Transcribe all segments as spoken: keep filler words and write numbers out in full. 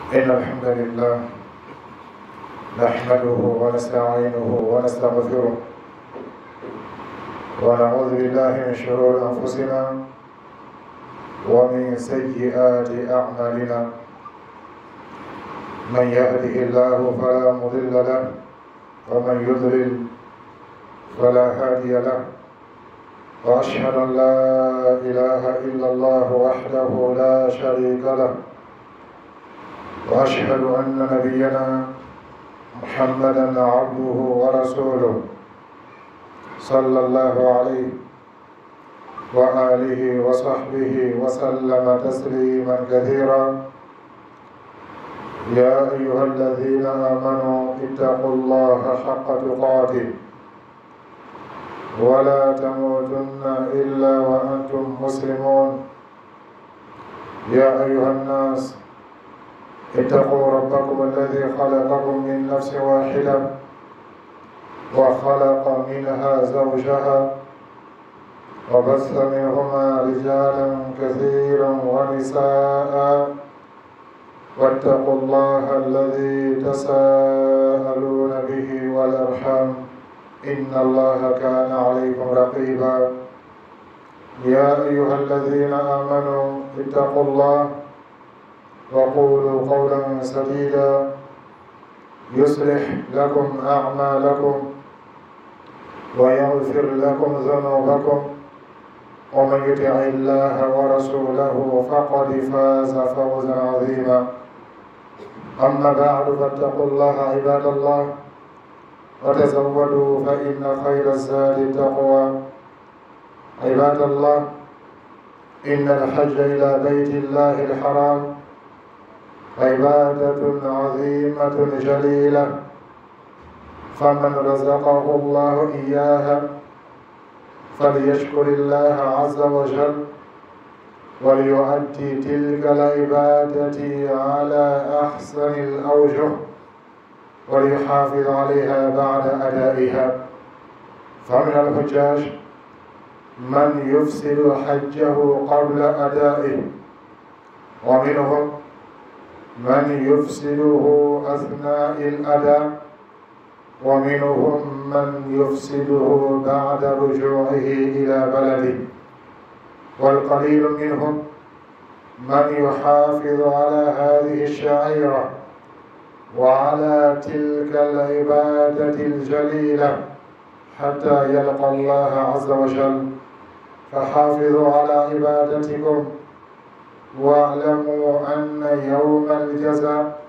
إن الحمد لله نحمده ونستعينه ونستغفره ونعوذ بالله من شرور أنفسنا ومن سيئات أعمالنا. من يهده الله فلا مضل له ومن يضلل فلا هادي له، وأشهد أن لا إله إلا الله وحده لا شريك له، وأشهد أن نبينا محمدا عبده ورسوله صلى الله عليه وآله وصحبه وسلم تسليما كثيرا. يا أيها الذين آمنوا اتقوا الله حق تقاته ولا تموتن إلا وأنتم مسلمون. يا أيها الناس اتقوا ربكم الذي خلقكم من نفس واحدة وخلق منها زوجها وبث منهما رجالا كثيرا ونساء، واتقوا الله الذي تساءلون به والأرحام إن الله كان عليكم رقيبا. يا أيها الذين آمنوا اتقوا الله وقولوا قولا سديدا يصلح لكم أعمالكم ويغفر لكم ذنوبكم، ومن يطع الله ورسوله فقد فاز فوزا عظيما. أما بعد فاتقوا الله عباد الله وتزودوا فإن خير الزاد التقوى. عباد الله، إن الحج إلى بيت الله الحرام عبادة عظيمة جليلة، فمن رزقه الله إياها فليشكر الله عز وجل وليؤدي تلك العبادة على أحسن الأوجه وليحافظ عليها بعد أدائها. فمن الحجاج من يفسد حجه قبل أدائه، ومنهم من يفسده أثناء الأداء، ومنهم من يفسده بعد رجوعه إلى بلده، والقليل منهم من يحافظ على هذه الشعيرة وعلى تلك العبادة الجليلة حتى يلقى الله عز وجل. فحافظوا على عبادتكم واعلموا أن يوم الجزاء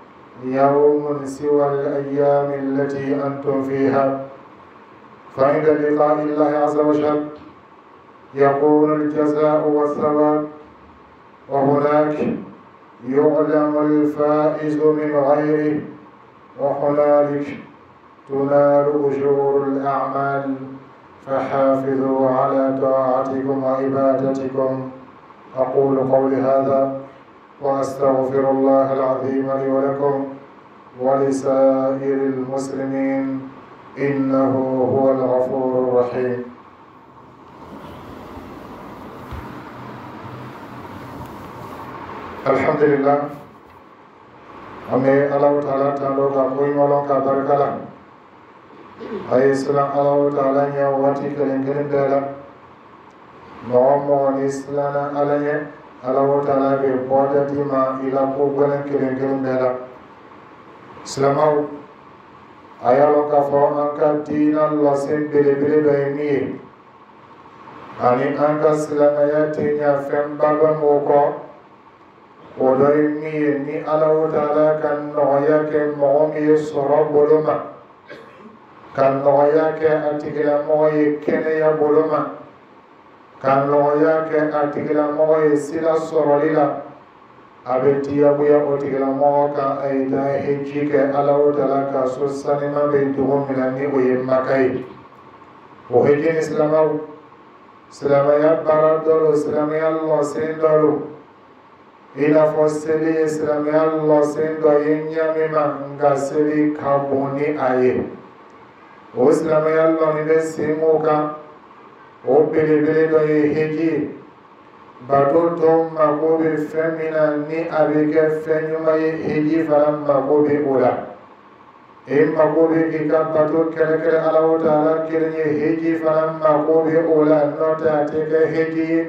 يوم سوى الأيام التي أنتم فيها، فعند لقاء الله عز وجل يكون الجزاء والثواب، وهناك يعلم الفائز من غيره، وهنالك تنال أجور الأعمال. فحافظوا على طاعتكم وعبادتكم. أقول قولي هذا وأستغفر الله العظيم لي ولكم ولسائر المسلمين، إنه هو الغفور الرحيم. الحمد لله. أمي الله تعالى تعالى كوي مالون كبركلا أي سلام الله تعالى يا واتي كلين كلين دلا مو إسلام عليه الله تعالى بقدرتي ما إلى كوبلن كلين كلين دلا سلامو أيالو كفو أنك دين الله سين بلي بلي بيني أني أنك سلام ياتي يا فم بابا موكو ودايمي ني الله تعالى كان نوياك مومي سورو بولما كان نوياك أتيكلا موي كنيا بولما كان نوياك أتيكلا موي سيلا سوروليلا أبتيا بويا أتيكلا موكا أيدا هجيك الله تعالى كسوساني ما بيدوهم ملاني ويمكاي وهجين إسلامو سلاميا بارادولو سلاميا الله سيندولو ila foseli Islam ya Allah sendo yenya mima nga seli kaboni aye o Islam ya Allah ni desimuka o bele bele do heji bato to mako bɛ fɛn min na ni a bɛ kɛ fɛn ɲuman ye hiji fana mako bɛ o la e mako bɛ k'i ka bato kɛrɛkɛrɛ Alahu Taala kelen ye hiji fana mako bɛ o la n'o tɛ a tɛ kɛ hiji ye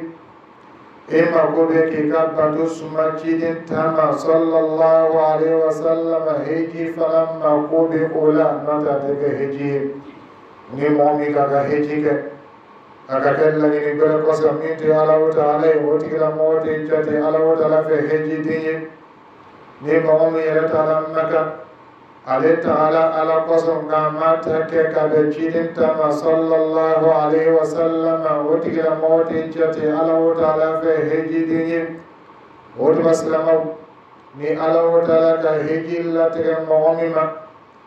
e mako bɛ k'i ka bato suma ciden taama sallallahu alaihi wa sallam hiji fana mako bɛ o la n'o tɛ a tɛ kɛ hiji ye ni mɔgɔ min ka ka hiji kɛ a ka kɛ laɲini bɛrɛ kɔsɔn min tɛ Alahu Taala ye o tigilamɔgɔ tɛ jate Alahu Taala fɛ hejiden ye ni mɔgɔ min yɛrɛ taara Maka ale taala Ala kɔsɔn nka a ma ta kɛ ka bɛn ciden taama sallallahu alaihi wa sallam o tigilamɔgɔ tɛ jate Alahu Taala fɛ hejiden ye o tuma silamɛw ni Alahu Taala ka heji latigɛ mɔgɔ min ma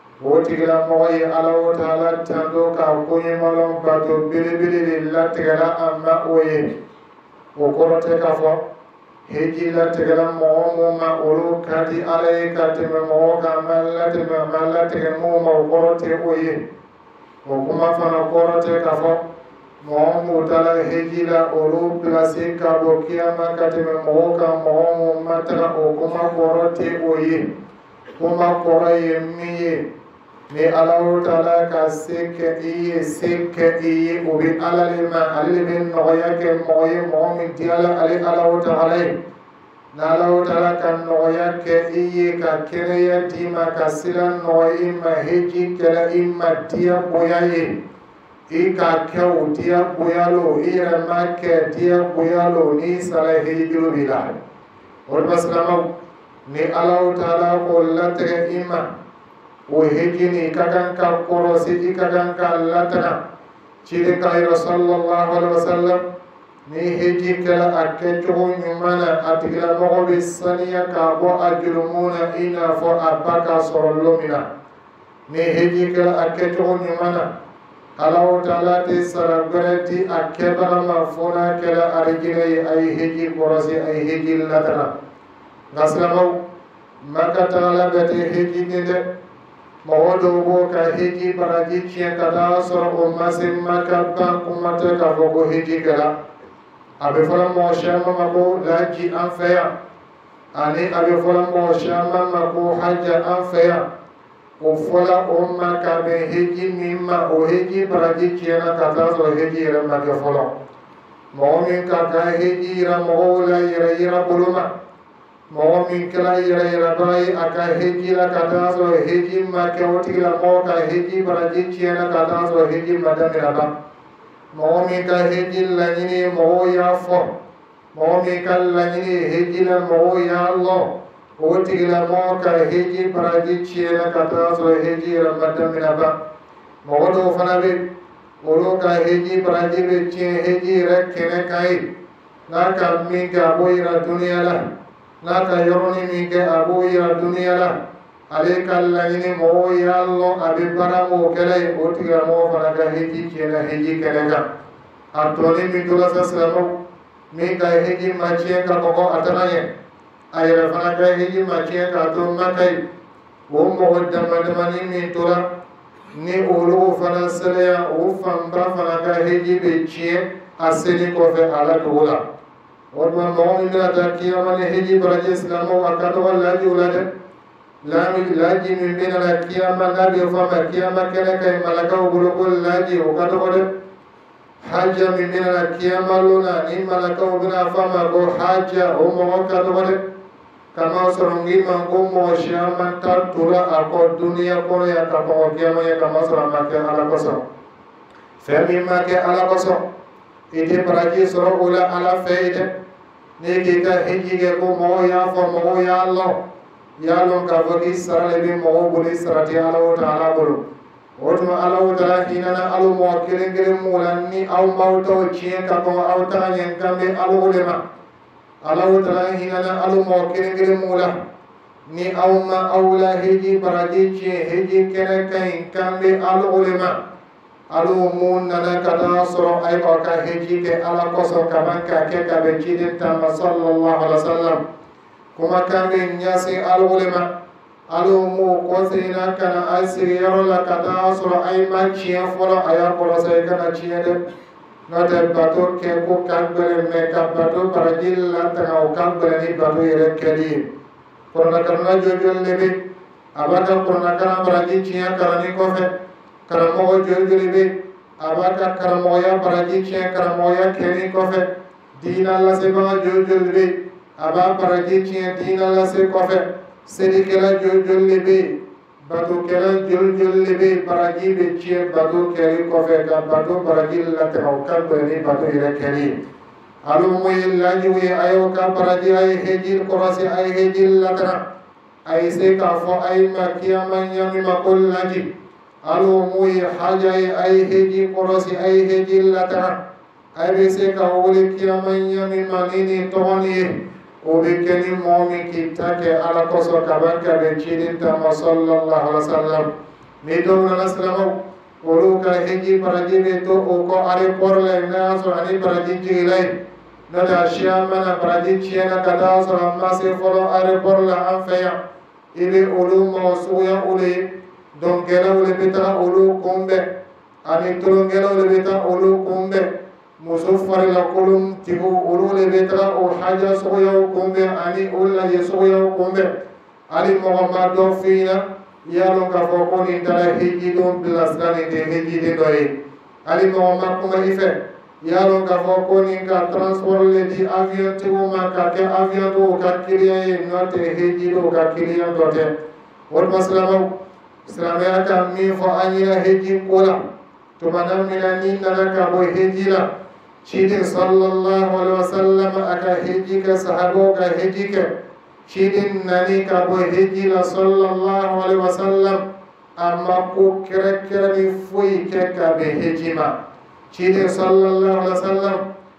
o tigilamɔgɔ ye Alahu Taala tanto ka koɲumanw bato belebele de latigɛla a ma o ye o kɔrɔ tɛ k'a fɔ heji latigɛla mɔgɔ minnu ma olu ka di Ala ye ka tɛmɛ mɔgɔ kan ma latɛmɛ a ma latigɛ minnu ma o kɔrɔ tɛ o ye o kuma fana kɔrɔ tɛ k'a fɔ mɔgɔ minnu taara heji la olu pilasi ka bɔ kiyama ka tɛmɛ mɔgɔ kan mɔgɔ minnu ma taga o kuma kɔrɔ tɛ o ye kuma kɔrɔ ye min ye ni Alahu Taala ka se kɛ i ye se kɛ i ye o bɛ Ala le ma ale de bɛ nɔgɔya kɛ mɔgɔ ye mɔgɔ min di Ala ale Alahu Taala ye ni Alahu Taala ka nɔgɔya kɛ i ye ka kɛnɛya d'i ma ka sira nɔgɔya i ma heji kɛra i ma diya bonya ye i ka kɛ o diya bonya lo i yɛrɛ ma kɛ diya bonya lo n'i sara heji juru b'i la o tuma silamɛw ni Alahu Taala k'o latigɛ i ma o heji ni ka kan ka kɔrɔsi i ka kan ka lataga ciden Kira sallallahu alaihi wa sallam ni heji kɛra a kɛcogo ɲuman na a tigilamɔgɔ bɛ saniya ka bɔ a jurumu na i n'a fɔ a ba ka sɔrɔ don min na ni heji kɛra a kɛcogo ɲuman na Alahu Taala tɛ sara wɛrɛ di a kɛbaga ma fo n'a kɛra arijinɛ ye a ye heji kɔrɔsi a ye heji lataga nka silamɛw Maka tagala bɛɛ tɛ heji ni dɛ mɔgɔ dɔw b'o ka heji baraji tiɲɛ ka taa sɔrɔ o ma se Maka ban kuma tɛ k'a fɔ ko heji kɛra a bɛ fɔla mɔgɔ caman ma ko laji an fɛ yan ani a bɛ fɔla mɔgɔ caman ma ko hajja an fɛ yan o fɔla o ma ka bɛn heji min ma o heji baraji tiɲɛna ka taa sɔrɔ heji yɛrɛ ma kɛ fɔlɔ mɔgɔ min ka ka heji yira mɔgɔw la yɛrɛ yira bolo ma mɔgɔ min kɛra yɛrɛ yɛrɛbaga ye a ka heji la ka taa sɔrɔ heji ma kɛ o tigilamɔgɔ ka heji baraji tiɲɛna ka taa sɔrɔ heji ma daminɛ ban mɔgɔ min ka heji laɲini ye mɔgɔw y'a fɔ mɔgɔ min ka laɲini ye heji la mɔgɔw y'a lɔ o tigilamɔgɔ ka heji baraji tiɲɛna ka taa sɔrɔ heji yɛrɛ ma daminɛ ban mɔgɔ dɔw fana bɛ olu ka heji baraji bɛ tiɲɛ heji yɛrɛ kɛnɛ kan ye n'a ka min kɛ a b'o yira duniya la n'a ka yɔrɔnin min kɛ a b'o yira duniya la ale ka laɲini mɔgɔw y'a lɔn a bɛ baara m'o kɛlɛ ye o tigilamɔgɔ fana ka heji tiɲɛna heji kɛnɛ kan a tɔnin min tora sa silamɛw min ka heji ma tiɲɛ ka kɔkɔ a taga ɲɛ a yɛrɛ fana ka heji ma tiɲɛ k'a to Maka ye o mɔgɔ dama damanin min tora ni olu fana sɛbɛya o fanba fana ka heji bɛ tiɲɛ a seli kɔfɛ a la dogo la o tuma mɔgɔ min bɛna taa kiyama ni heji baraji silamɛw a ka dɔgɔ lajiw la dɛ laji min bɛna na kiyama n'a bɛ fɔ a ma kiyama kɛnɛ ka ɲi malakaw bolo ko laji o ka dɔgɔ dɛ hajja min bɛna na kiyama lon na ni malakaw bɛna fɔ a ma ko hajja o mɔgɔ ka dɔgɔ dɛ kama sɔrɔ n k'i ma ko mɔgɔ caman ta tora a kɔ duniya kɔnɔ yan ka kɔn kiyama ye kama sɔrɔ a ma kɛ Ala kosɔn fɛn min ma kɛ Ala kosɔn i tɛ baraji sɔrɔ o la Ala fɛ ye dɛ n'i k'i ka heji kɛ ko mɔgɔw y'a fɔ mɔgɔw y'a lɔn i y'a lɔn k'a fɔ k'i sara de bɛ mɔgɔw bolo i sara tɛ Alahu Taala bolo o tuma Alahu Taala hinɛna aw mɔgɔ kelen kelen m'o la ni aw m'aw taw tiɲɛ ka kɔn aw ta ɲɛ kan bɛ Alahu de ma Alahu Taala hinɛna aw mɔgɔ kelen kelen m'o la ni aw ma aw la heji baraji tiɲɛ heji kɛnɛ ka ɲi kan bɛ Alahu de ma alu mun nana ka taa sɔrɔ a ye aw ka heji kɛ Ala kosɔn ka ban k'a kɛ ka bɛn ciden taama sallallahu alaihi wa sallam kumakan bɛ ɲɛsin Alahu de ma alu m'o kɔsegin ka na a sigiyɔrɔ la ka taa sɔrɔ a ye ma tiɲɛ fɔlɔ a y'a kɔlɔsi i kana tiɲɛ dɛ note bato ke ko kambere me ka bato barajil lantanga o kambere ni bato yere kedi korona karna jojol lebe abaka korona karna baraji chiya karani kofe karamo jojol lebe abaka karamoya baraji chiya karamoya keni kofe dina la seba jojol lebe aba baraji chiya dina la se kofe sedi kela jojol lebe bato kela jojol lebe baraji be chiya bato keli kofe ka bato baraji lantanga o kambere ni bato yere kedi alu moy laji wi ayo ka baraji ay hejil korasi ay hejil lantanga ay se ka fo ay makiya manyami makol laji alu muy haja ay heji korosi ay heji lata ay be se ka wole kiya manyami manini toni o be keni momi kitake ala koso kabanka be chidin ta sallallahu alaihi wasallam ni do na sallallahu olu ka heji paraji be to o ko are porle na so ani paraji jilai na da shiya mana paraji chiena kada so amma se folo are porla afaya ibe olu mawsuya ule dongela ule beta olu kumbe ani tulungela ule beta olu kumbe musufari la kulum tibu olu ule beta o haja soya kumbe ani ulla yesoya kumbe ali muhammad do fina yalo ka foko ni tala hiji dum plasgani de hiji de doy ali muhammad kuma ife yalo ka foko ni ka transport le di avion tibu ma ka ke avion do ka kiriye note heji do ka kiriye dote wal maslama islamia ka mi fo anyira heji kola to manam milani nana ka bo heji la chidin sallallahu alaihi wasallam aka heji ka sahabo ka heji ke chidin nani ka bo heji la sallallahu alaihi wasallam amma ko kere kere ni foi ke ka be heji ma chide sallallahu alaihi wasallam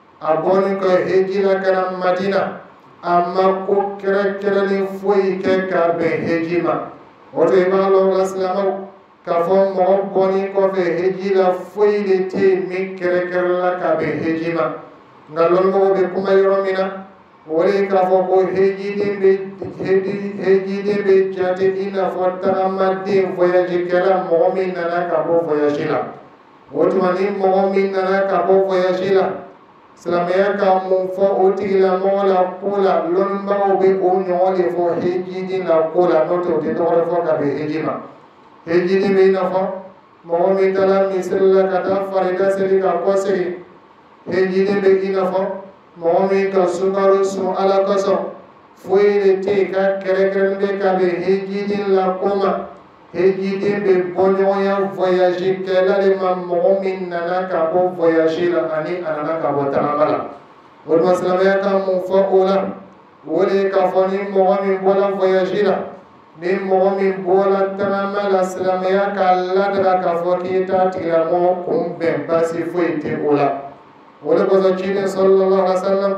aboni ko hejila kana madina amma ko kere kere ni foi ke ka be hejima woto ibalo islamu ka fo mo boni ko be hejila foi de te mi kere kere la ka be hejima ngalon mo be kuma yoromina wori ka fo ko hejide be heji hejide be jate ina fo taramadi voyage kala mo mi nana ka bo voyage la wotumani mɔgɔ min nana ka bɔ voyage la silamɛya ka mun fɔ o tigilamɔgɔ la ko la lɔnnibagaw bɛ o ɲɔgɔn de fɔ hejidi la ko la n'o tɛ o tɛ tɔgɔ fɔ ka bɛn heji ma hejidi bɛ i n'a fɔ mɔgɔ min taara misiri la ka taa farida seli ka kɔ segin hejidi bɛ i n'a fɔ mɔgɔ min ka sukaro sun ala kosɔn foyi de tɛ yen ka kɛrɛkɛrɛnnen bɛ ka bɛn hejidi la ko ma hejide be bonyoya voyage kela le ma mo min nana ka bo voyage la ani anana ka bo tamala wal maslama ka mu fa ola wole ka foni mo min bola voyage la ni mo min bola tamala islamaya ka ladra ka fo ki ta tira mo kum ben basi foite ola wole ko so chine sallallahu alaihi wasallam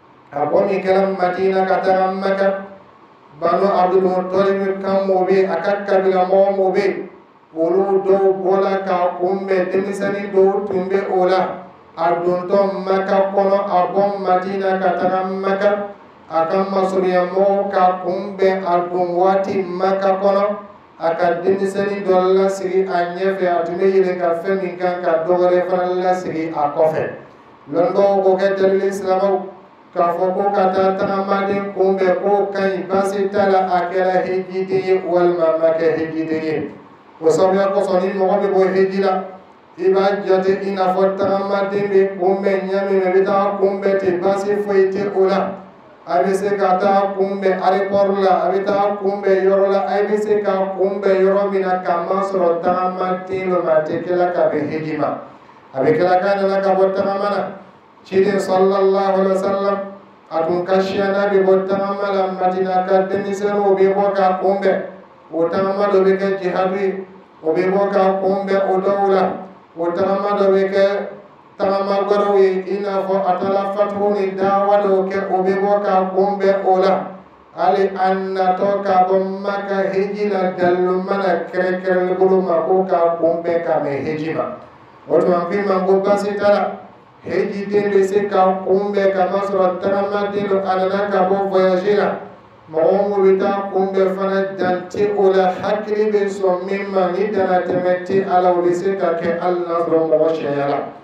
abomi kalam madina ka taramaka banu abdul muttalib kan mobe akak kabila mo mobe wolu do bola ka kumbe demisani do tumbe ola adun to maka kono abom madina ka taram maka akam masuriya mo ka kumbe adun wati maka kono aka demisani dolla siri anyefe atume yele ka femi kan ka dogore faralla siri akofe londo ko ke dalil islamo ka fo ko kata tamadin kumbe ko kai basi tala akela hejidi wal mamaka hejidi ko sabya ko soni mo be bo hejila iba jate ina fo tamadin be kumbe nyame me bita kumbe te basi foite ola abise kata kumbe are porla abita kumbe yorola abise ka kumbe yoromina kama soro tamadin lo matekela ka be hejima abikela kana la ka botamana chide sallallahu alaihi wasallam atun kashiana be botama mala madina ka demisero be boka kumbe otama do be ke jihadi o be boka kumbe o dawla otama do be ke tama gorowi ina fo atala fatuni dawa do ke o be boka kumbe ola ali anna to ka bomma ka hejila dallu mana kere kere bulu ma ko ka kumbe ka me hejima otama bi ma go basitala heji dende se ka kumbe kama sura tarama delo alana ka bo voyage la mo wita kumbe fana danti ola hakri be so mimma ni dana temeti ala ulise ka ke Allah ro mo shayala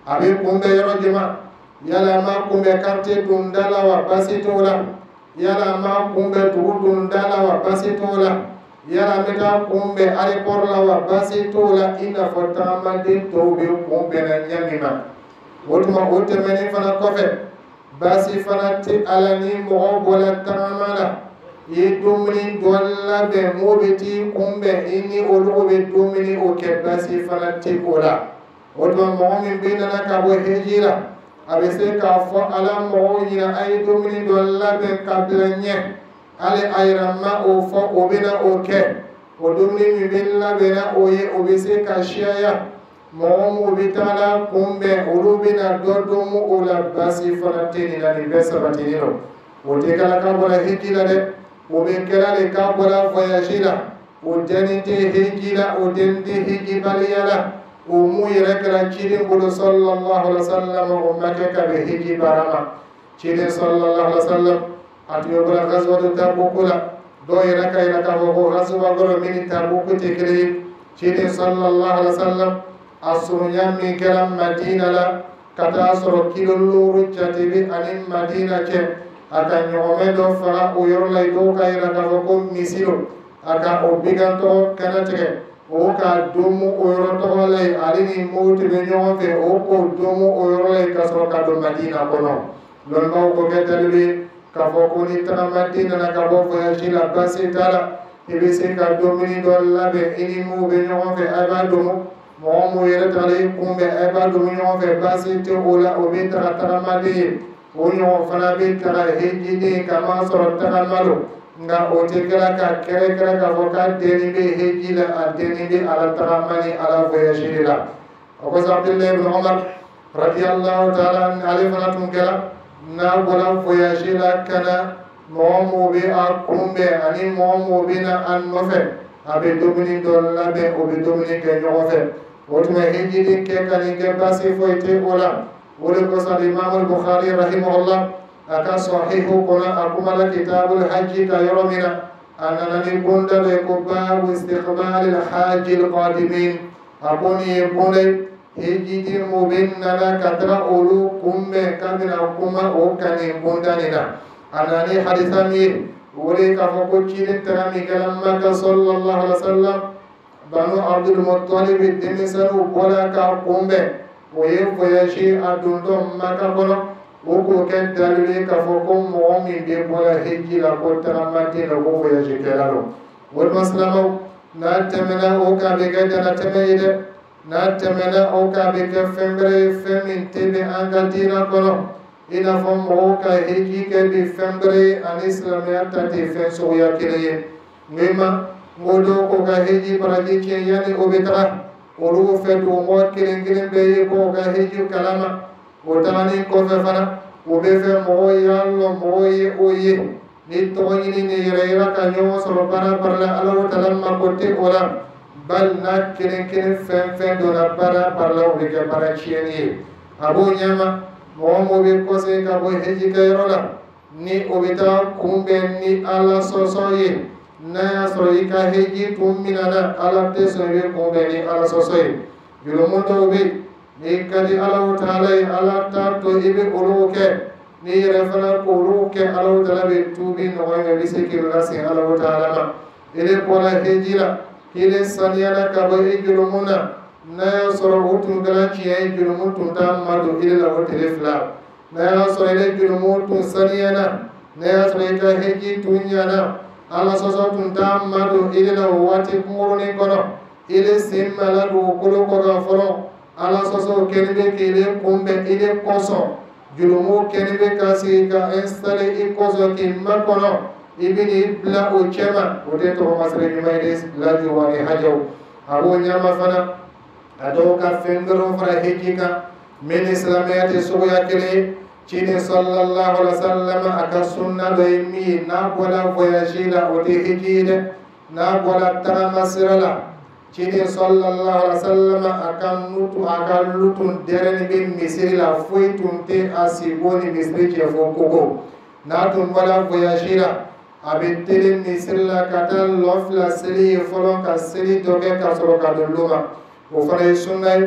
a bɛ kunbɛn yɔrɔ jumɛn yala a ma kunbɛn quartier donda la wa baasi t'o la yala a ma kunbɛn dugu donda la wa baasi t'o la yala an bɛ taa kunbɛn aéroport la wa baasi t'o la i n'a fɔ tagamaden tɔw bɛ kunbɛnna ɲɛ min na o tuma o tɛmɛnen fana kɔfɛ baasi fana tɛ a la ni mɔgɔ bɔra tagama la i ye dumuni dɔ labɛn mɔgɔw bɛ t'i kunbɛn i ni olu bɛ dumuni o kɛ baasi fana tɛ o la o tuma mɔgɔ min bɛ nana ka bɔ heji la a bɛ se k'a fɔ ala mɔgɔw ɲɛna a ye dumuni dɔ labɛn ka bila ɲɛ hali a yɛrɛ ma o fɔ o bɛ na o kɛ o dumuni min bɛ labɛnna o ye o bɛ se ka siyaya mɔgɔ minnu bɛ taa la kunbɛn olu bɛ na dɔ dun o la baasi fana tɛ nin na nin bɛɛ sabatinen don o tɛ kɛla k'a bɔra heji la dɛ o bɛ kɛla de k'a bɔra voyage la o dɛni tɛ heji la o dɛni tɛ heji baliya la o mun yɛrɛ kɛra ciden bolo sallallahu alaihi wa sallam o ma kɛ ka bɛn heji baara ma ciden sallallahu alaihi wa sallam a tun bɛ bɔra gazwatu tabuku la dɔw yɛrɛ ka yira k'a fɔ ko gazwa gɔrɔ min ni tabuku tɛ kelen ye ciden sallallahu alaihi wa sallam a surunya min kɛra madina la ka taa sɔrɔ kilo luuru jate bɛ ani madina cɛ a ka ɲɔgɔnmɛ dɔ faga o yɔrɔ la i dɔw ka yira k'a fɔ ko misiro a ka o bigantɔ kɛnɛ tigɛ o ka domu o yɔrɔ tɔgɔ la yen ale ni moti bɛ ɲɔgɔn fɛ o k'o domu o yɔrɔ la yen ka sɔrɔ ka don madina kɔnɔ lɔnbaw ko kɛ dalilu ye k'a fɔ ko ni tagamaden nana ka bɔ voyage la baasi t'a la i bɛ se ka dumuni dɔ labɛn i ni mun bɛ ɲɔgɔn fɛ a b'a domu mɔgɔ mun yɛrɛ taara i kunbɛn a b'a domu ɲɔgɔn fɛ baasi tɛ o la o bɛ taga tagamaden ye o ɲɔgɔn fana bɛ taga hejiden kama sɔrɔ tagama don nka o tɛ kɛra ka kɛrɛ kɛrɛ k'a fɔ k'a deni bɛ heji la a deni bɛ ala tagama ni ala voyage de la o kosɔn abudulayi ibn umar radiyallahu taala ale fana tun kɛra n'a bɔra voyage la ka na mɔgɔ minnu bɛ a kunbɛn ani mɔgɔ minnu bɛ na a nɔfɛ a bɛ dumuni dɔ labɛn o bɛ dumuni kɛ ɲɔgɔn fɛ o tuma hejiden kɛ ka nin kɛ baasi foyi tɛ o la o de kosɔn imam bukhari rahimahullah a ka sahihu kɔnɔ a kumala kitabul hajji ka yɔrɔ min na a nana ni bonda dɔ ye ko babu istiqbalil hajjil qadimin a ko nin ye bonda ye hejiden minnu bɛ nana ka taga olu kunbɛn kabini kuma o kan nin bonda nin na a nana ni hadisa min ye o de k'a fɔ ko ciden taga min kɛra maka sallallahu alaihi wa sallam banu abdul muttalib denmisɛnninw bɔra k'a kunbɛn o ye voyage a dontɔ maka kɔnɔ o k'o kɛ dalilu ye k'a fɔ ko mɔgɔ min bɛ bɔra heji la ko tagamaden la ko voyage kɛla don walima silamɛw n'a tɛmɛna o kan a bɛ kɛ danatɛmɛ ye dɛ n'a tɛmɛna o kan a bɛ kɛ fɛn wɛrɛ ye fɛn min tɛ bɛn an ka diinɛ kɔnɔ i n'a fɔ mɔgɔw ka heji kɛ bi fɛn wɛrɛ ye ani silamɛya ta tɛ fɛn suguya kelen ye nka i ma n ko dɔw k'o ka heji baraji tiɲɛ yanni o bɛ taga olu fɛ dugu mɔgɔ kelen kelen bɛɛ ye k'o ka heji kalama o tagani kɔfɛ fana o bɛ fɛ mɔgɔw y'a lɔn mɔgɔw ye o ye ni tɔgɔ ɲini ni yɛrɛ yira ka ɲɔgɔn sɔrɔ baara baara la ala ta'ala mako tɛ o la bali n'a kelen kelen fɛn fɛn donna baara baara la o bɛ kɛ baara tiɲɛni ye a b'o ɲɛma mɔgɔ minnu bɛ kɔsegin ka bɔ heji kɛyɔrɔ la ni o bɛ taa kunbɛn ni ala sɔsɔ ye n'a y'a sɔrɔ i ka heji tun minɛna ala tɛ sɔn i bɛ kunbɛn ni ala sɔsɔ ye jurumu dɔw bɛ yen n'i ka di ala ta'ala ye ala t'a to i bɛ olu kɛ n'i yɛrɛ fana k'olu kɛ ala ta'ala bɛ tuubi nɔgɔya i bɛ se k'i lase ala ta'ala ma i de bɔra heji la k'i de saniyara ka bɔ i jurumu na n'a y'a sɔrɔ o tun kɛra tiɲɛ ye jurumu tun t'a ma don i de la o tile fila n'a y'a sɔrɔ i de jurumu tun saniyana n'a y'a sɔrɔ i ka heji tun ɲana ala sɔsɔ tun t'a ma don i de la o waati kunkurunin kɔnɔ i de sen mala dugukolo kɔkan fɔlɔ ala sɔsɔ kɛlen bɛ k'i de kunbɛn i de kɔsɔn jurumu kɛlen bɛ ka sigi ka installe i kɔsɔn k'i makɔnɔ i bɛ n'i bila o cɛ ma o de tɔgɔ masiri ɲuman ye de lajo wa ni hajɛw a b'o ɲama fana a dɔw ka fɛn wɛrɛw fara heji kan min ni silamɛya tɛ suguya kelen ye ciden sallallahu alaihi wa sallam a ka sunna dɔ ye min ye n'a bɔra voyage la o tɛ heji ye dɛ n'a bɔra tagama sira la ciden sallallahu alaihi wa sallam a ka nutu a ka lutu dɛrɛni bɛ misiri la foyi tun tɛ a sibo ni misiri cɛ fɔ kogo n'a tun bɔra voyage la a bɛ teli misiri la ka taa lɔ fila seli ye fɔlɔ ka seli dɔ kɛ ka sɔrɔ ka don loma o fana ye sunna ye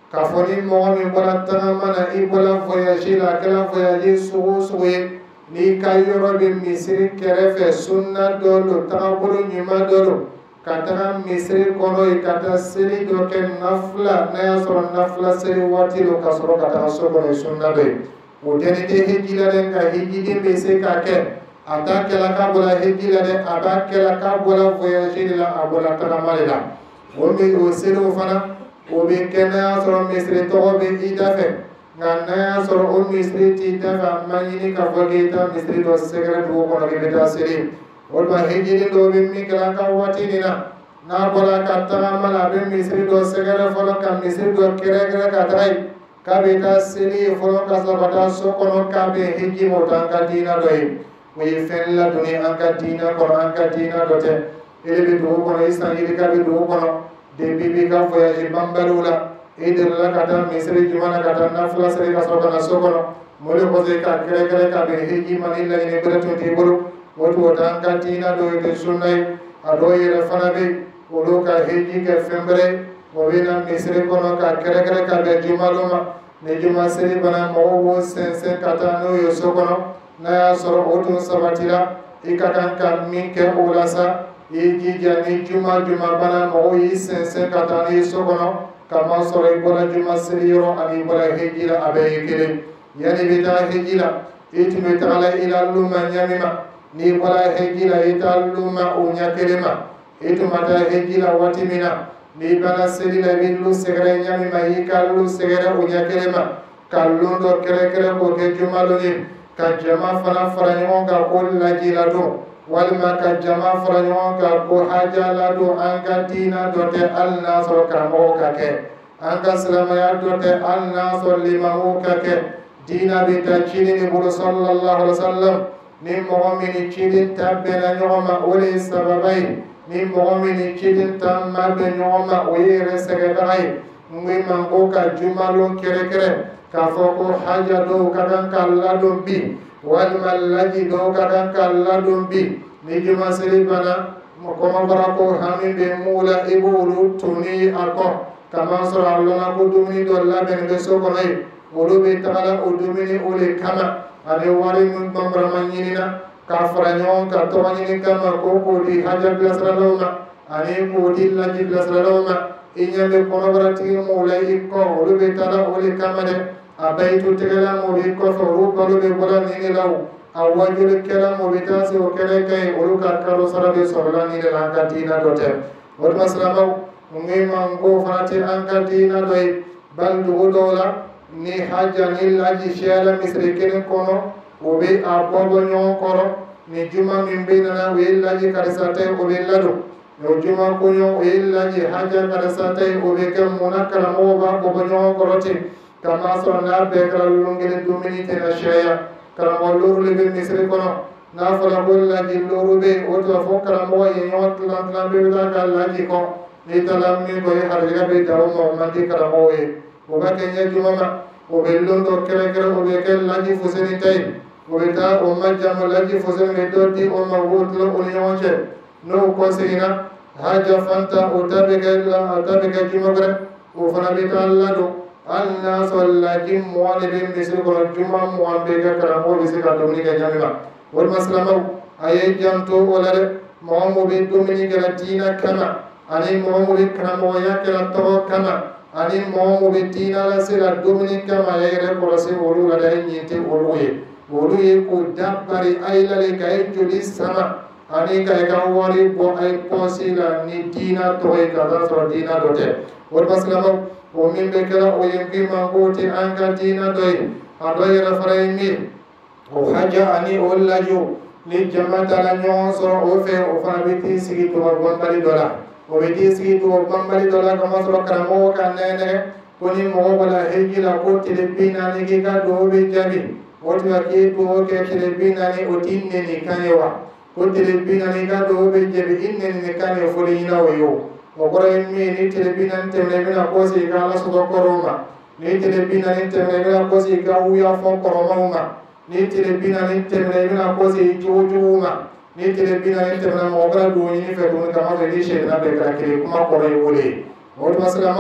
kafoni mo mi bola tamana ibola voyage la kala voyage sugu sugu ni kayoro be misiri kerefe sunna dolo tabulu nyuma dolo kata misiri kono kata siri do ke nafla na yasoro nafla siri wati lo kasoro kata soko ne sunna be udeni de hijila den ka hijidi be se ka ke ata kala ka bola hijila de aba kala ka bola voyage la abola taramale la o mi o siri o fana o be kena soro misiri to be idafe ngana soro o misiri ti dafa manyini ka fogeta misiri do segre do kono be beta siri olma hejini do be mi kala ka wati nina na bola ka tamala be misiri do segre folo ka misiri do kere kere ka tai ka beta siri folo ka sabata so kono ka be heji motan ka dina do yi wi fella duni an ka dina kono an ka dina do te ele be do kono isan ile ka be do kono de bibi ka voyage bambalula idel la kata misri jumana kata na fula sere ka soka na sokono mole ko ze ka kere kere ka be heji manila ine bretu ti bulu wotu otan ka tina do ite sunnai ado yere fana be olo ka heji ke fembre movina misri kono ka kere kere ka be jumaluma ne juma sere bana mo wo sense kata no yo sokono na ya soro otu sabatira ikakan ka min ke ulasa iji jani juma juma bana mo yi sense kata ni sokono kama soro ibola juma siriro ani ibola hejila abe yikiri yani bita hejila itu betala ila luma nyamima ni ibola hejila ita luma unyakirima itu mata hejila watimina ni bana sirila bilu segere nyamima yikalu segere unyakirima kalundo kere kere ko ke juma luni ka jama fana fara nyonga ka kulla jila do walma ka jama fara nyonga ka ko haja la do anga tina do te alna soro kamo ka ke anga silamaya do te alna soro limamu ka ke dina bi ta chini ni bulu sallallahu alaihi wasallam ni mu'mini chini tabbena nyoma uli sababai ni mu'mini chini tamma be nyoma uli resege bai ngui mango ka jumalon kere kere ka foko haja do kadan kalladum bi wal mallaji do kadan kalladum bi ni juma siri bana koma barako hamin be mula ibulu tuni ako kama sura allona ko dumini do laben be sokonai olu be tagala o dumini ole kama ade wari mun bambara manyina ka faranyo ka to manyini kama ko ko di haja glasraloma ani ko di laji glasraloma inyambe koma barati mula ikko olu be tagala ole kama de abaitu tegala mo be ko fo ru balu be bola ni law awajul kala mo be tasi o kala kay olu ka karo sarabe sorla ni la ka tina dote wal maslama mungi mango fanati anka tina doy bal dugola ni haja ni laji shala misri kene kono o be abobo nyon koro ni juma min be na we laji karisate o be ladu no juma ko nyon we laji haja karisate o be kam munakala mo ba bobo nyon koro ti kama sona be kala lungene dumini tena shaya kala mo luru le misri kono na fala bolla ji luru be o to fo kala mo ye nyot lan lan be ta kala ji ko ni talam mi ko harga be dawo mo mandi kala mo e o ba kenya juma ma o be londo kere kere o be kel laji fuseni tay o be ta o ma jam laji fuseni be do di o ma wotlo o nyonche no ko sina haja fanta o tabe kel tabe kel juma gre o fana be ta lado anna sallaji mu'ani bin misri ko juma mu'an be ka karamo be se ka domini ka jamima wal maslama ay janto wala de mo be domini ka tina kama ani mo be karamo ya ka to kama ani mo be tina la se la domini kama ya re ko se wolu la de nyite wolu ye wolu ye ko dabbari ay la le kay joli sama ani ka ka wari bo ay posila ni tina to e ka da so tina dote wal maslama o min be kala o yemki mangoti anga dina doy adoy rafaray mi o haja ani o laju ni jamata la nyon so o fe o fana biti sigi to bambali dola o biti sigi to bambali dola kama so karamo ka nene koni mo wala hejila ko tilbina ni ki ka do be jabi o tiwa ki to ke tilbina ni o tinne ni kanyewa ko tilbina ni ka do be jabi inne ni kanyo fuli ina wayo ogoro mi ni telebina temne bina kosi ga la so koroma ni telebina ni temne bina kosi ga uya fo koroma ma ni telebina ni temne bina kosi juju ma ni telebina ni temne mo gra do ni fe don kama de ni she na be ka kire kuma koro yule o to masalama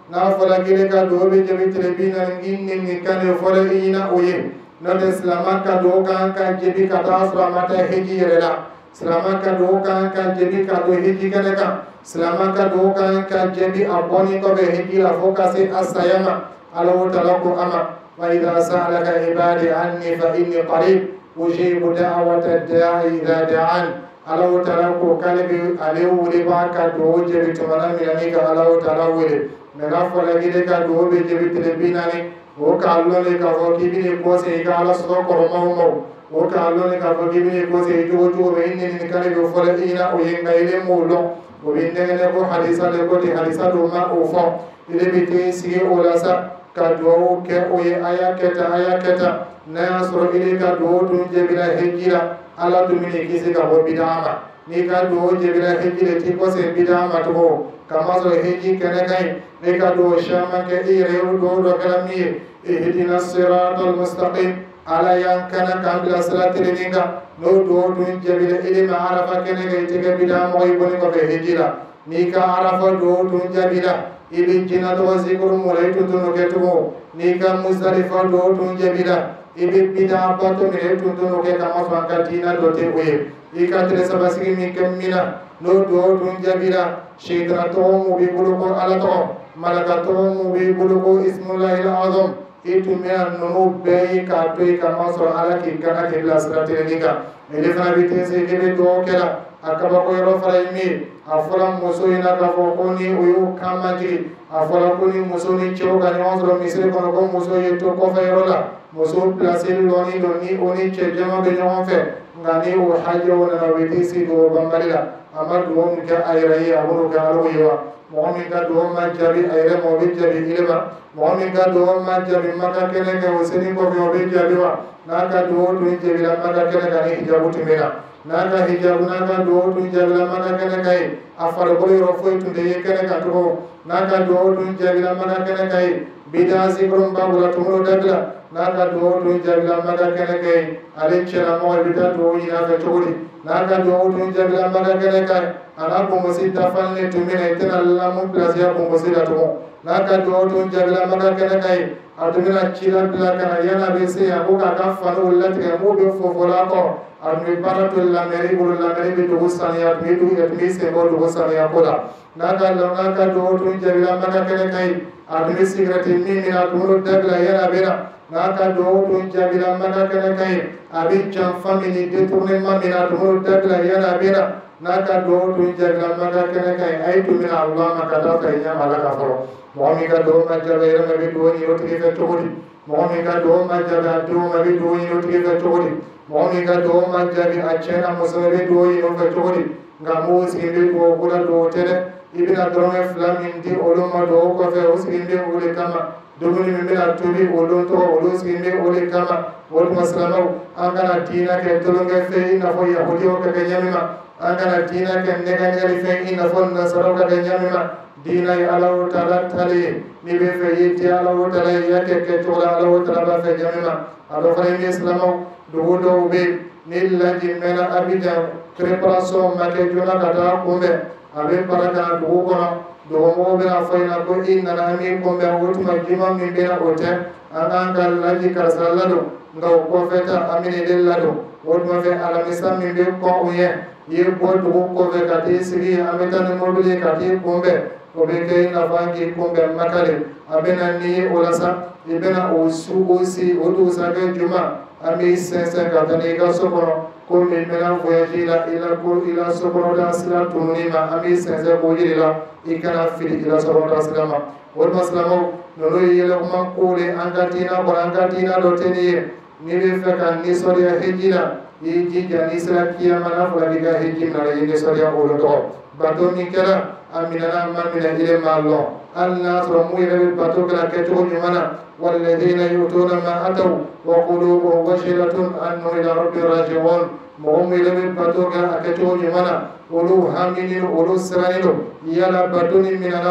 na fola gile ka do be jebi telebina nginni ni kane fola ina oye no de islama ka do kan ka jebi ka ta asra mata hiji rela islama ka do kan ka jebi ka do hiji kana ka islama ka do kan ka jebi aboni ko be hiji la fokasi asayama alaw talaku ama wa idha sa'alaka ibadi anni fa inni qarib ujibu da'wata da'i idha da'an alaw talaku kalbi aliw liba ka do jebi tumana milani ka alaw talawile mega fola gile ka do be jebi telebina ni o ka allo le ka fo kibini ko se ka ala so ko mo mo o ka allo le ka fo kibini ko se jo jo be inni ni kale be fola ina o yenga ile mo lo o be ne ko hadisa le ko ti hadisa do ma o fo ile be te si o la sa ka do ke o ye aya keta aya keta na so ile ka do dun je bila hejira ala dum ni kisi ka bo bidama ni ka do je bila hejira ti ko se bidama to kama so heji kene kai ne ka do shama ke ire do do kalami ihdina siratal mustaqim ala yang kana kambila siratil ninga no do dun jabila ilma arafa kene kai tege bida moy boni ko be hijira ni ka arafa do dun jabila ibi jina to zikru mulai to no ke to ni ka muzdalifa do dun jabila ibi bida pa to ne to no ke kama fanka dina do te oye ikatire sabasigi mi kemmina no do dun jabila shaytan to mu bi bulu ko ala to malaka to mu bi bulu ko ismullahil azam itu mea nono bei ka to ka maso ala ki kana ke la sirate nika ele fana bite se ke be do kala akaba ko ro fara mi afala muso ina ka fo ko ni uyu kamaji afala ko ni muso ni cho ga ni onro misre ko ko muso yeto ko fa rola muso placer lo ni do ni oni che jama be no fe ngani o hajo na bite si do bambalila amar do mun ka ayrai abunu ka ro yiwa mohamed ka do ma jabi ayre mo be jabi ilema mohamed ka do ma jabi maka kene ke oseni ko be obe jabi wa naka do do jabi la maka kene ka ni hijabu timena naka hijabu naka do do jabi la maka kene kai afar ko ro foi tunde ye kene ka to naka do do jabi la maka kene kai bidasi krum ba bula tumulo dagla naka do do jabi la maka kene kai ale chera mo bida do ina ka chori naka do do jabi la maka kene kai ana ko musita fanne tumina itena la mo place ya ko musita to naka do do jabi la maka kene kai atumina chira bila kana yana bese ya ko ka fanu lati ga mo be fofola ko admi baratul la meri bulu la meri be do sani ya mi do et mi se bo do sani ya ko la naka lo naka do do jabi la maka kene kai admi sigrati mi mina tumulo dagla yana bena naka do do jabi la maka kene kai abi cham family détournement mina tumulo dagla yana bena naka do do jabi la maka kene kai ay tu mina allah maka ta kai ya malaka foro momi ka do ma jabe ra be do ni oti ke todi momi ka do ma jabe do ma be do ni oti ke todi momi ka do ma jabe achena muso be do ni oti ke todi ngamu sinde ko kula do tere ibina drone flamin di oloma do ko fe usinde ule kama dogoni mimina tubi olon to olo sinde ule kama wol maslama angana dina ke tolonge fe ina fo yahudi o ke nyamima angana dina ke negani fe ina fo nasaro ke nyamima dina alaw taala tali ni be fe yiti alaw taala yake ke tola alaw taala ba fe jamima alo fare ni islamo do do be nilla jimena abida preparation make jona kata kumbe abe paraka do kono do mo be na fayna ko inna na mi kumbe wotuma jima mi be na ote ananga laji karsalado ngaw ko feta amine dellado wotuma fe alamisa mi be ko uye ye bo do ko fe kati sigi ameta ne mobile kati kumbe obeke na vangi kumbe makale abena ni olasa ibena osu osi odu sage juma ami sense katani ga sokono ko mi mena voyage la ila ko ila sokono da sila tunima ami sense ko yila ikana fili ila sokono da sila ma wal maslamo no yele ko ko le angatina ko angatina do teni ni be feka ni soria hejina yi jinja ni sila kiyama na fula diga hejina na yi soria o lo to bato mi kala aminana mamina ile malo alna sura muire bato kala keto nyumana walladheena yutuna ma ataw wa qulubuhum washilatun annahu ila rabbi raji'un mohum ile bato kala keto nyumana ulu hamini ulu sirayilo yala batuni minanawa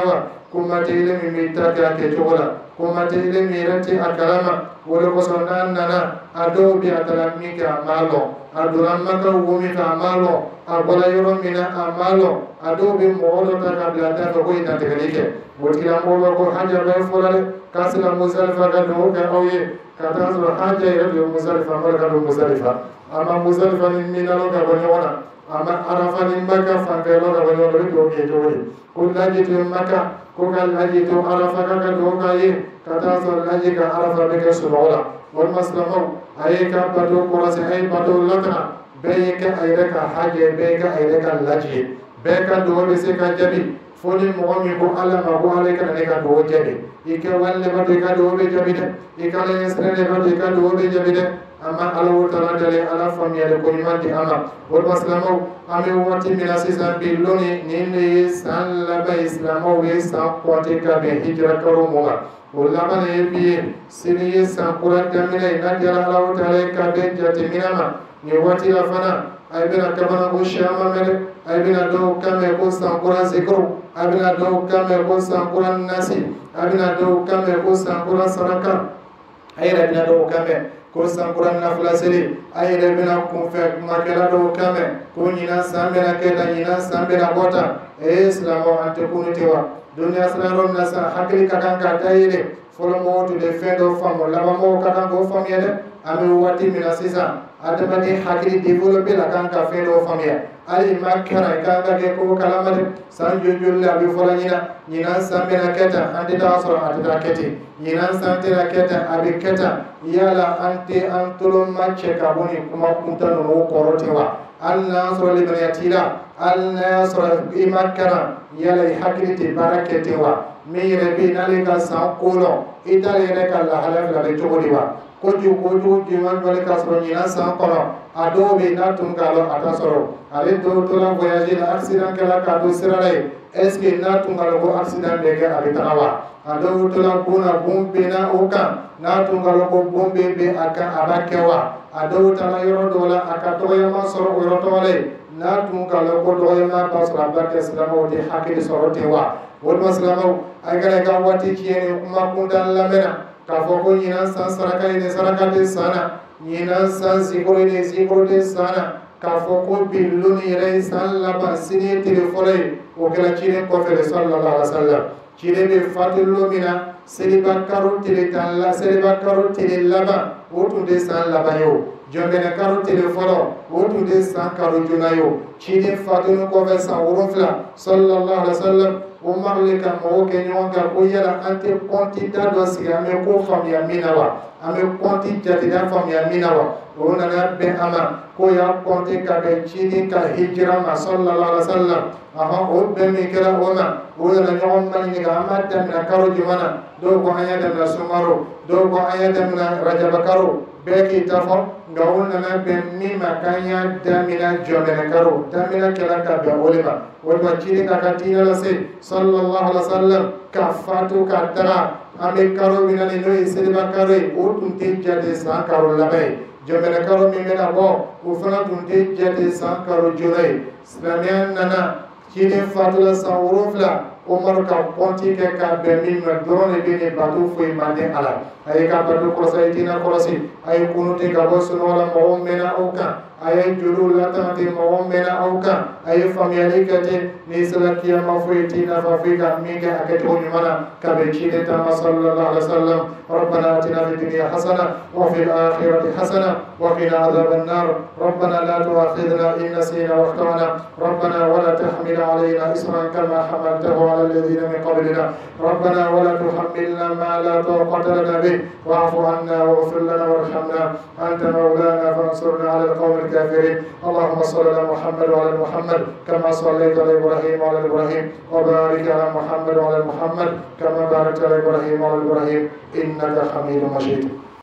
kumate ilimi mitake ake chogola kumate ilimi irati akalama wole kosonan nana adobi atalamike amalo aduramaka wumika amalo agola yoro mina amalo adobi molo takabla tafa ko ina tekalike wotila molo ko haja be folale kasila Muzdalifa ga do ka awye katazro haja ira Muzdalifa mala do Muzdalifa ama Muzdalifa ni minalo ka bonyona ama arafa ni maka fankelo ka bonyona do ke jodi kullaji tu maka ko kal haji tu arafa ka do ka ye katazro haji ka arafa be ka sulola wal maslamu ayeka badu qurasi ay badu latna beyeka ayreka haje beyeka ayreka laji beka do be se ka jabi foni mo mi ko alla ma ko ale ka ne ka do jabi ike walle badu ka do be jabi de ikale esrene badu ka do be jabi de amma alaw tara dale ala famiyale ko imanti ama wal maslamu ame wati mina sisan billoni ninne sallaba islamo we sa qote ka be hijra karo moga wala bane bi sini sa quran kamina ina jala alaw tara ka be jati minama ni wati la fana ay bina kabana ko shama mele ay bina do kame ko sa quran zikru ay bina do kame ko sa quran nasi ay bina do kame ko sa quran saraka ay bina do kame ko sankuran nafla seli ay rebina kun fe makela do kame ko nyina sambena keta nyina sambena bota e islamo ante kunitiwa dunia sanaron nasa hakili kakanka tayile folo mo to de fedo famo lama mo kakanko famiyede ame wati mina sisa adabati hakili developer la kanka fedo famiya ali makara kanka ke ko kalamade sanjo julle abi fola nyina nyina sambena keta ante tasoro ate keti nyina santena keta abi keta yala ante antulo mache kaboni kuma kuntano no korotewa alla soro libaniyatila alla soro imakara yala hakiliti baraketewa mire bi nalika sankulo itale reka la halaf la betodiwa koju koju jiwan wale kasro nyina sankono adobe na tungalo atasoro ale do tola voyage la accident kala ka do sirale est ce na tungalo ko accident bege abitawa ado tola kuna bombe na oka na tungalo ko bombe be aka abakewa ado tala yoro dola aka toya ma soro yoro tole na tungalo ko doya ma basra barke islamo de hakili soro tewa wol maslamo ay gale ga wati kiyene kuma kundan lamena ka foko nyina san saraka ine saraka de sana nyina san zikoro ine zikoro de sana ka foko billuni re san laba sini telefone o kala chine ko fele sallallahu alaihi wasallam chine be fatullo mina seliba karo tele talla seliba karo tele laba o tunde san laba yo jombe karo telefone o tunde san karo junayo chine fatunu ko fe san urufla sallallahu alaihi wasallam umar le ka mo ke nyonga ko yala ante konti da do siga me ko famia minawa ame konti jati da famia minawa ona na be ama ko ya konti ka be chini ka hijra ma sallallahu alaihi wasallam aha o be mi kala ona o na nyom man ni ga ama tan na karo jumana do ko anya da na sumaro do ko anya da na rajab karo be ki tafo ngawuna na be mi makanya damina jomena karo damina kala ka be olema wala chini ka katina la se sallallahu alaihi wasallam kafatu katara ame karo minani no iseliba karo o tunte jade sa karo labai jomena karo mi mena bo o fana tunte jade sa karo jonai islamian nana chini fatula sa urufla umar ka konti ke ka be min ma drone be ne batu foi mande ala ay ka batu ko saytina ko si ay kunuti ka bo suno wala mo mena oka ay julu latati mo mena oka ay famiyali kate ni salakiya mafuitina fa fika minga akati nyumana ka be chide ta sallallahu alaihi wasallam ربنا آتنا في الدنيا حسنة وفي الآخرة حسنة وقنا عذاب النار ربنا لا تؤاخذنا إن نسينا واخطأنا ربنا ولا تحمل علينا إصرا كما حملته على الذين من قبلنا ربنا ولا تحملنا ما لا طاقة لنا به واعف عنا واغفر لنا وارحمنا أنت مولانا فانصرنا على القوم الكافرين اللهم صل على محمد وعلى محمد كما صليت على إبراهيم وعلى إبراهيم وبارك على محمد وعلى محمد كما باركت على إبراهيم وعلى إبراهيم إنك حميد مجيد